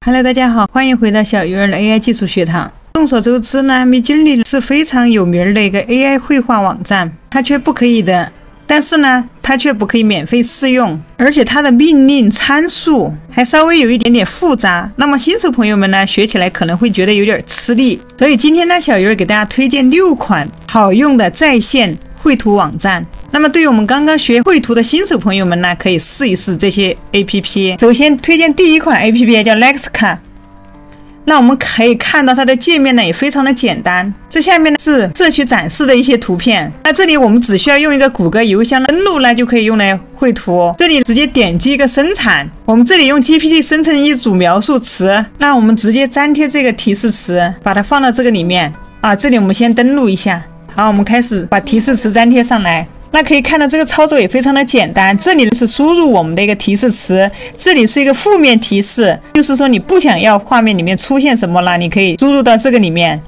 Hello， 大家好，欢迎回到小鱼儿的 AI 技术学堂。众所周知呢，Midjourney 是非常有名的一个 AI 绘画网站，它却不可以的。但是呢，它却不可以免费试用，而且它的命令参数还稍微有一点点复杂。那么新手朋友们呢，学起来可能会觉得有点吃力。所以今天呢，小鱼儿给大家推荐6款好用的在线绘图网站。那么对于我们刚刚学绘图的新手朋友们呢，可以试一试这些 APP。首先推荐第一款 APP 叫 Lexica。那我们可以看到它的界面呢也非常的简单。这下面呢是社区展示的一些图片。那这里我们只需要用一个谷歌邮箱登录呢，就可以用来绘图。这里直接点击一个生产，我们这里用 GPT 生成一组描述词。那我们直接粘贴这个提示词，把它放到这个里面啊。这里我们先登录一下。好，我们开始把提示词粘贴上来。那可以看到这个操作也非常的简单，这里是输入我们的一个提示词，这里是一个负面提示，就是说你不想要画面里面出现什么了，你可以输入到这个里面。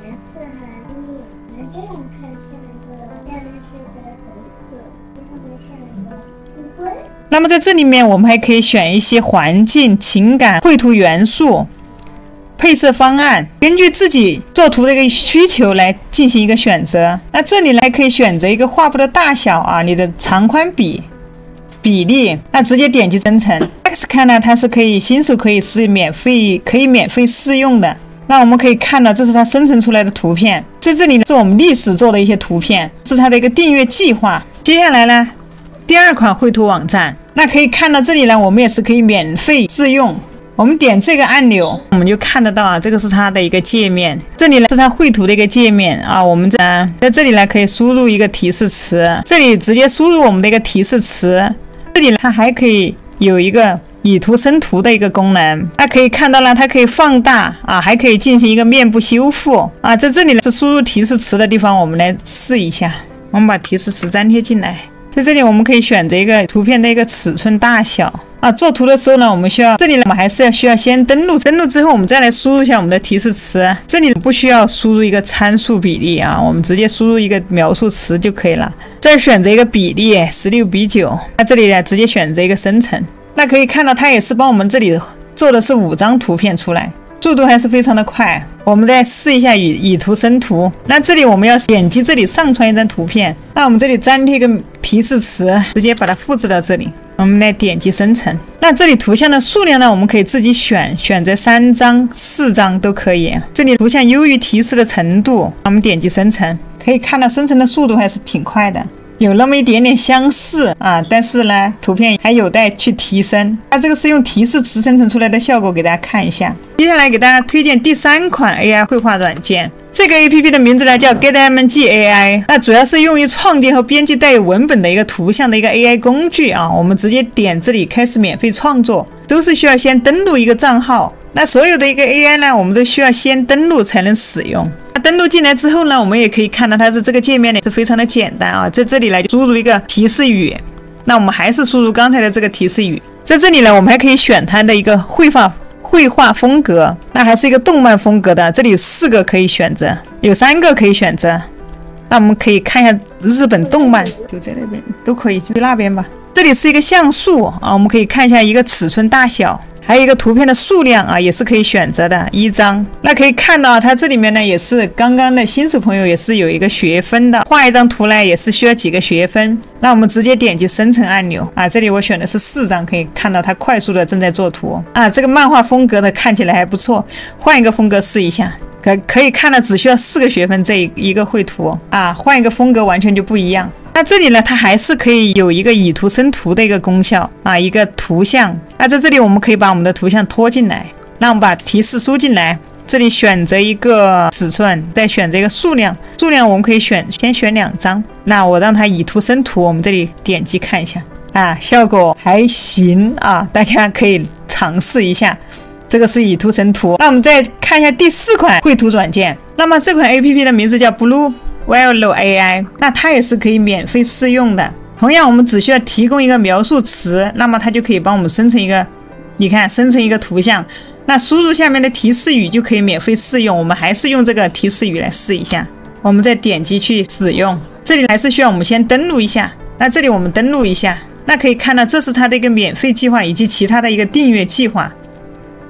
那么在这里面我们还可以选一些环境、情感、绘图元素、配色方案，根据自己做图的一个需求来进行一个选择。那这里呢可以选择一个画布的大小啊，你的长宽比例，那直接点击生成。Lexica 呢，它是新手可以免费试用的。那我们可以看到，这是它生成出来的图片，在这里呢是我们历史做的一些图片，是它的一个订阅计划。接下来呢，第2款绘图网站，那可以看到这里呢，我们也是可以免费试用。我们点这个按钮，我们就看得到啊，这个是它的一个界面。这里呢是它绘图的一个界面啊。我们在这里呢可以输入一个提示词，这里直接输入我们的一个提示词。这里呢它还可以有一个以图生图的一个功能。那可以看到呢，它可以放大啊，还可以进行一个面部修复啊。在这里呢是输入提示词的地方，我们来试一下。我们把提示词粘贴进来，在这里我们可以选择一个图片的一个尺寸大小。做图的时候呢，我们需要还是需要先登录之后，我们再来输入一下我们的提示词。这里不需要输入一个参数比例啊，我们直接输入一个描述词就可以了。再选择一个比例16:9，那这里呢直接选择一个生成。那可以看到它也是帮我们这里做的是5张图片出来，速度还是非常的快。我们再试一下以图生图。那这里我们要点击这里上传一张图片，那我们这里粘贴一个提示词，直接把它复制到这里。我们来点击生成。那这里图像的数量呢，我们可以自己选择3张、4张都可以。这里图像优于提示的程度，我们点击生成，可以看到生成的速度还是挺快的，有那么一点点相似啊，但是呢，图片还有待去提升。那这个是用提示词生成出来的效果，给大家看一下。接下来给大家推荐第3款 AI 绘画软件。这个 APP 的名字呢叫 GetMG AI， 那主要是用于创建和编辑带有文本的一个图像的一个 AI 工具啊。我们直接点这里开始免费创作，都是需要先登录一个账号。那所有的一个 AI 呢，我们都需要先登录才能使用。那登录进来之后呢，我们也可以看到它的这个界面呢是非常的简单啊。在这里来输入一个提示语，那我们还是输入刚才的这个提示语。在这里呢，我们还可以选它的一个绘画风格，那还是一个动漫风格的，这里有4个可以选择，有3个可以选择。那我们可以看一下日本动漫，就在那边都可以，就那边吧。这里是一个像素啊，我们可以看一下一个尺寸大小，还有一个图片的数量啊，也是可以选择的，1张。那可以看到它这里面呢，也是刚刚的新手朋友也是有一个学分的，画一张图呢也是需要几个学分。那我们直接点击生成按钮啊，这里我选的是4张，可以看到它快速的正在做图啊。这个漫画风格的看起来还不错，换一个风格试一下。可以看到只需要4个学分这一个绘图啊，换一个风格完全就不一样。那这里呢，它还是可以有一个以图生图的一个功效啊，一个图像。那在这里我们可以把我们的图像拖进来，那我们把提示输进来，这里选择一个尺寸，再选择一个数量我们可以先选2张。那我让它以图生图，我们这里点击看一下啊，效果还行啊，大家可以尝试一下。这个是以图生图。那我们再看一下第4款绘图软件，那么这款 APP 的名字叫 Blue Velo AI， 那它也是可以免费试用的。同样我们只需要提供一个描述词，那么它就可以帮我们生成一个，你看生成一个图像。那输入下面的提示语就可以免费试用。我们还是用这个提示语来试一下，我们再点击去使用。这里还是需要我们先登录一下，那这里我们登录一下，那可以看到这是它的一个免费计划以及其他的一个订阅计划。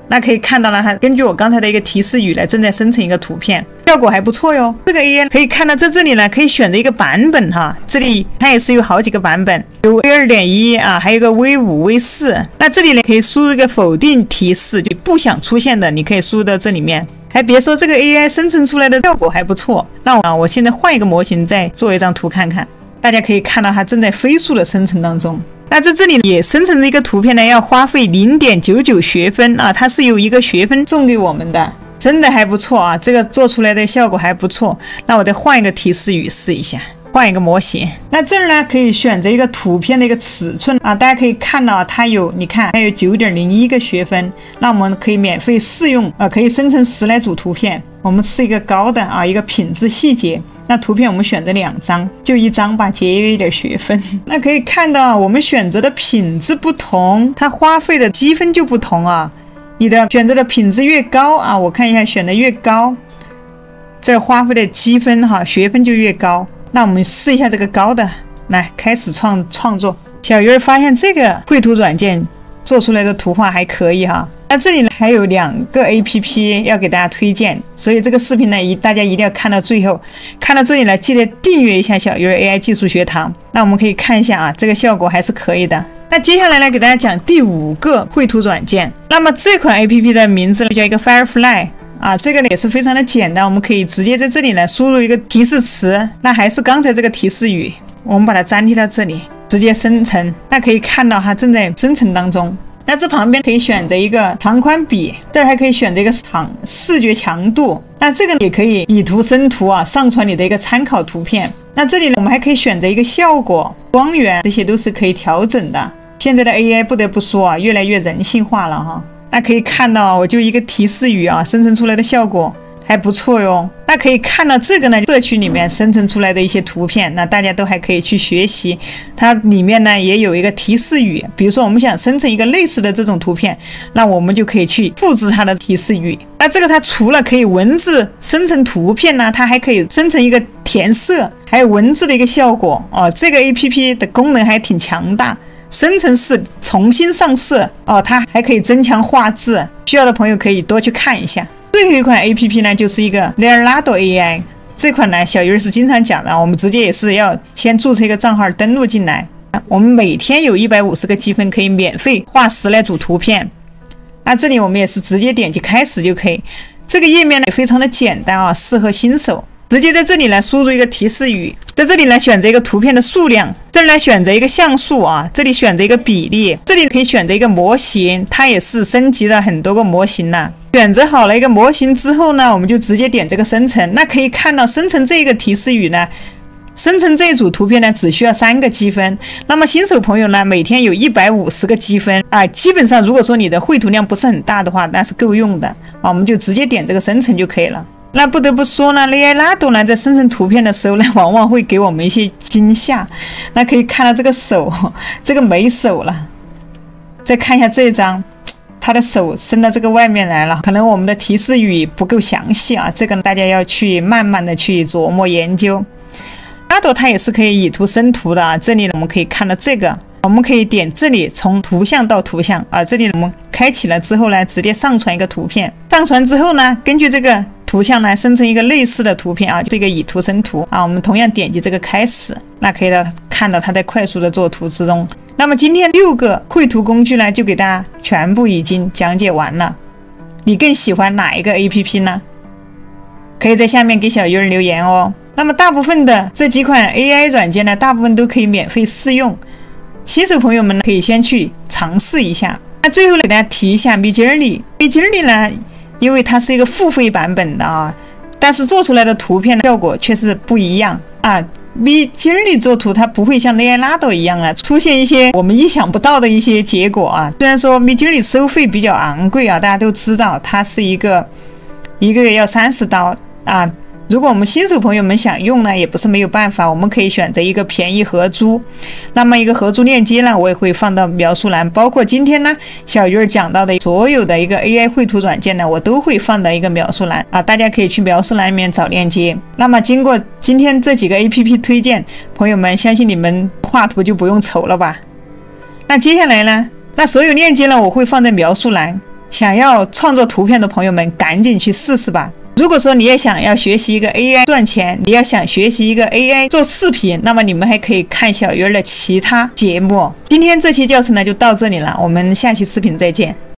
那可以看到了，它根据我刚才的一个提示语呢，正在生成一个图片，效果还不错哟。这个 AI 可以看到在这里呢，可以选择一个版本哈，这里它也是有好几个版本，有 V2.1 啊，还有个 V5、V4。那这里呢可以输入一个否定提示，就不想出现的，你可以输入到这里面。还别说，这个 AI 生成出来的效果还不错。那我现在换一个模型，再做一张图看看，大家可以看到它正在飞速的生成当中。那在这里也生成的一个图片呢，要花费0.99学分啊，它是有1个学分送给我们的，真的还不错啊，这个做出来的效果还不错。那我再换一个提示语试一下，换一个模型。那这儿呢可以选择一个图片的一个尺寸啊，大家可以看到它有，你看它有9.01个学分，那我们可以免费试用啊，可以生成10来组图片。我们是一个高的啊，一个品质细节。那图片我们选择2张，就1张吧，节约一点学分。那可以看到我们选择的品质不同，它花费的积分就不同啊。你的选择的品质越高啊，我看一下选的越高，这花费的积分哈学分就越高。那我们试一下这个高的，来开始创作。小鱼儿发现这个绘图软件做出来的图画还可以哈。那这里呢还有2个 APP 要给大家推荐，所以这个视频呢大家一定要看到最后。看到这里呢，记得订阅一下小鱼儿 AI 技术学堂。那我们可以看一下啊，这个效果还是可以的。那接下来呢，给大家讲第5个绘图软件。那么这款 APP 的名字呢叫一个 Firefly 啊，这个呢也是非常的简单，我们可以直接在这里呢输入一个提示词，那还是刚才这个提示语，我们把它粘贴到这里，直接生成。那可以看到它正在生成当中。那这旁边可以选择一个长宽比，这儿还可以选择一个视觉强度。那这个也可以以图生图啊，上传你的一个参考图片。那这里呢，我们还可以选择一个效果、光源，这些都是可以调整的。现在的 AI 不得不说啊，越来越人性化了哈。那可以看到，我就一个提示语啊，生成出来的效果还不错哟。那可以看到这个呢，社区里面生成出来的一些图片，那大家都还可以去学习。它里面呢也有一个提示语，比如说我们想生成一个类似的这种图片，那我们就可以去复制它的提示语。那这个它除了可以文字生成图片呢，它还可以生成一个填色，还有文字的一个效果哦。这个 APP 的功能还挺强大。生成式重新上色哦，它还可以增强画质，需要的朋友可以多去看一下。最后一款 APP 呢，就是一个 Leonardo AI， 这款呢小鱼是经常讲的，我们直接也是要先注册一个账号登录进来。我们每天有150个积分可以免费画10来组图片。那这里我们也是直接点击开始就可以。这个页面呢也非常的简单啊，适合新手。直接在这里来输入一个提示语，在这里来选择一个图片的数量，这里来选择一个像素啊，这里选择一个比例，这里可以选择一个模型，它也是升级了很多个模型了。选择好了一个模型之后呢，我们就直接点这个生成。那可以看到生成这个提示语呢，生成这组图片呢只需要3个积分。那么新手朋友呢，每天有150个积分啊，基本上如果说你的绘图量不是很大的话，那是够用的啊，我们就直接点这个生成就可以了。那不得不说呢，Leonardo呢在生成图片的时候呢，往往会给我们一些惊吓。那可以看到这个手，这个没手了。再看一下这一张，他的手伸到这个外面来了，可能我们的提示语不够详细啊，这个大家要去慢慢的去琢磨研究。Leonardo它也是可以以图生图的啊，这里呢我们可以看到这个，我们可以点这里从图像到图像啊，这里我们开启了之后呢，直接上传一个图片，上传之后呢，根据这个图像呢生成一个类似的图片啊，这个以图生图啊，我们同样点击这个开始，那可以看到它在快速的做图之中。那么今天6个绘图工具呢，就给大家全部已经讲解完了。你更喜欢哪一个 APP 呢？可以在下面给小鱼儿留言哦。那么大部分的这几款 AI 软件呢，大部分都可以免费试用，新手朋友们呢可以先去尝试一下。那最后给大家提一下 Midjourney 呢，因为它是一个付费版本的啊，但是做出来的图片的效果却是不一样啊。Midjourney 做图它不会像 Leonardo 一样出现一些我们意想不到的一些结果啊。虽然说 Midjourney 收费比较昂贵啊，大家都知道它是一个月要30刀啊。如果我们新手朋友们想用呢，也不是没有办法，我们可以选择一个便宜合租。那么一个合租链接呢，我也会放到描述栏，包括今天呢小鱼儿讲到的所有的一个 AI 绘图软件呢，我都会放到一个描述栏啊，大家可以去描述栏里面找链接。那么经过今天这几个 APP 推荐，朋友们相信你们画图就不用愁了吧？那接下来呢，那所有链接呢我会放在描述栏。 想要创作图片的朋友们，赶紧去试试吧。如果说你也想要学习一个 AI 赚钱，你要想学习一个 AI 做视频，那么你们还可以看小鱼儿的其他节目。今天这期教程呢就到这里了，我们下期视频再见。